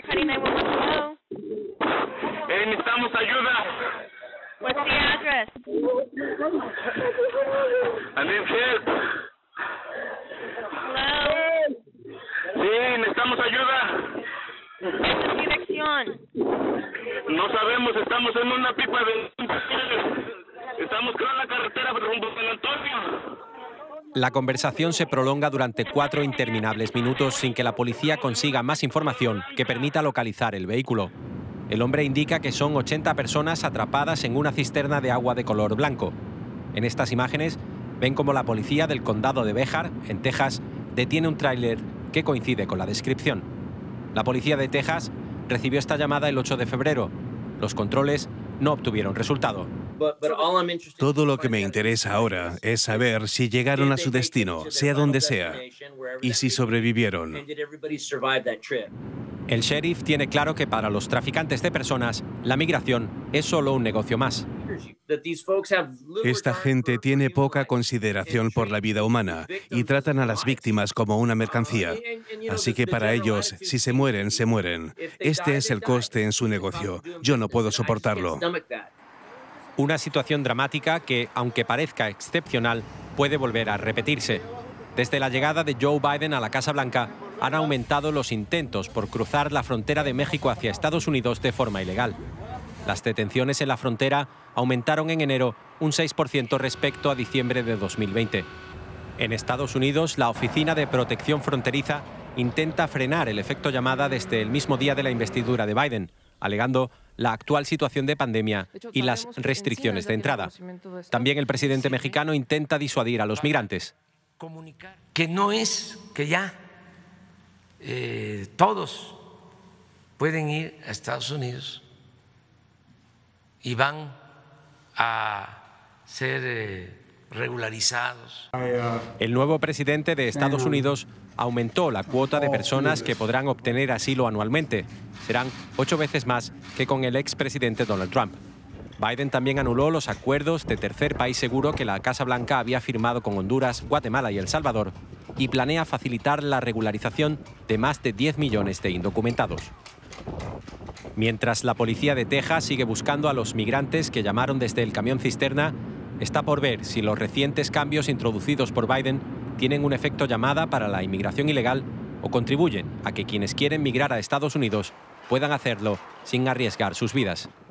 County 911. Necesitamos ayuda. What's the address? I need help. Hello. Sí, necesitamos ayuda. ¿Esta es tu dirección? No sabemos, estamos en una pipa de... Estamos creo en la carretera rumbo a San Antonio. La conversación se prolonga durante 4 interminables minutos sin que la policía consiga más información que permita localizar el vehículo. El hombre indica que son 80 personas atrapadas en una cisterna de agua de color blanco. En estas imágenes ven cómo la policía del condado de Béjar, en Texas, detiene un tráiler que coincide con la descripción. La policía de Texas recibió esta llamada el 8 de febrero. Los controles no obtuvieron resultado. Todo lo que me interesa ahora es saber si llegaron a su destino, sea donde sea, y si sobrevivieron. El sheriff tiene claro que para los traficantes de personas, la migración es solo un negocio más. Esta gente tiene poca consideración por la vida humana y tratan a las víctimas como una mercancía. Así que para ellos, si se mueren, se mueren. Este es el coste en su negocio. Yo no puedo soportarlo. Una situación dramática que, aunque parezca excepcional, puede volver a repetirse. Desde la llegada de Joe Biden a la Casa Blanca, han aumentado los intentos por cruzar la frontera de México hacia Estados Unidos de forma ilegal. Las detenciones en la frontera aumentaron en enero un 6% respecto a diciembre de 2020. En Estados Unidos, la Oficina de Protección Fronteriza intenta frenar el efecto llamada desde el mismo día de la investidura de Biden, alegando la actual situación de pandemia y las restricciones de entrada. También el presidente mexicano intenta disuadir a los migrantes. Que no es que ya todos pueden ir a Estados Unidos y van a ser regularizados. El nuevo presidente de Estados Unidos aumentó la cuota de personas que podrán obtener asilo anualmente. Serán 8 veces más que con el expresidente Donald Trump. Biden también anuló los acuerdos de tercer país seguro que la Casa Blanca había firmado con Honduras, Guatemala y El Salvador y planea facilitar la regularización de más de 10 millones de indocumentados. Mientras la policía de Texas sigue buscando a los migrantes que llamaron desde el camión cisterna, está por ver si los recientes cambios introducidos por Biden tienen un efecto llamada para la inmigración ilegal o contribuyen a que quienes quieren migrar a Estados Unidos puedan hacerlo sin arriesgar sus vidas.